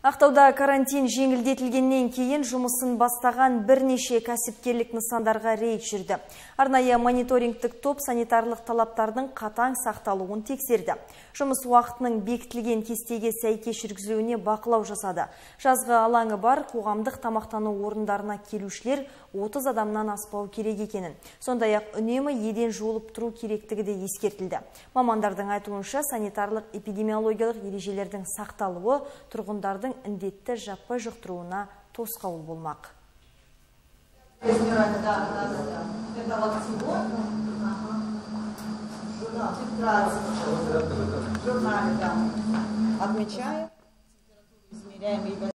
Ақтауда карантин жеңілдетілгеннен кейін жұмысын бастаған бірнеше кәсіпкерлік нысандарға рейд жүрді. Арнайы мониторингтік топ санитарлық талаптардың қатаң сақталуын тексерді. Жұмыс уақытының бекітілген кестеге сәйкес жүргізілуіне бақылау жасады. Жазғы алаңы бар қоғамдық тамақтану орындарына келушілер 30 адамнан аспау керек екенін. Сондай-ақ үнемі еден жуылып тұру керектігі де ескертілді. Мамандардың айтуынша санитарлық эпидемиологиялық ережелердің сақталуы тұрғындардың індетті жаппай жұқтыруына тосқауыл болмақ. Отмечаю.